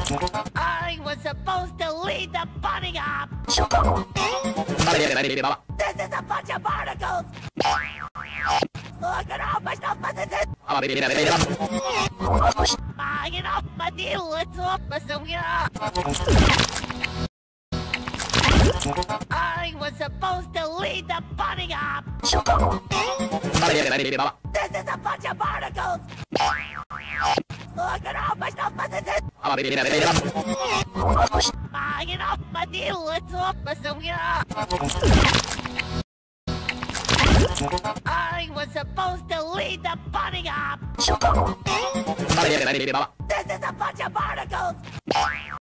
I was supposed to lead the bunny hop. This is a bunch of barnacles. Look at all my stuff. Get off my deal. It's off my I was supposed to lead the bunny hop. This is a bunch of barnacles. Look at all my stuff. Get off my deal. It's off my I was supposed to lead the bunny hop. This is a bunch of barnacles.